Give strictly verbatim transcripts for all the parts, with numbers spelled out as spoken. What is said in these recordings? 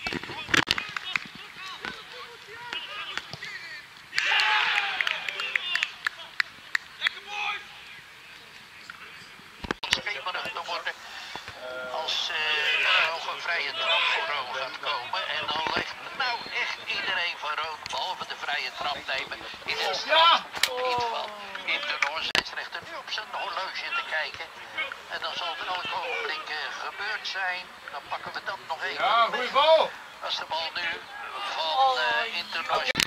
Als uh, er nog een vrije trap voor rood gaat komen en dan legt nou echt iedereen van rood, behalve de vrije trap nemen, in het strand niet van. In de Noordzijdsrechter nu op zijn horloge te kijken. En dan zal er elk ogenblik uh, gebeurd zijn. Dan pakken we dat nog even. Ja, goeie bal! Als de bal nu van uh, Internationaal.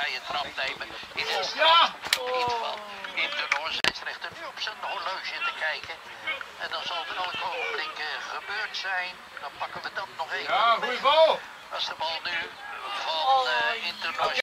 vrije trap nemen. In een strafschopinval. Internoor scheidsrechter nu op zijn horloge te kijken. En dan zal het elk ogenblik uh, gebeurd zijn. Dan pakken we dat nog even. Ja, goeie bal. Als de bal nu van uh, Internoor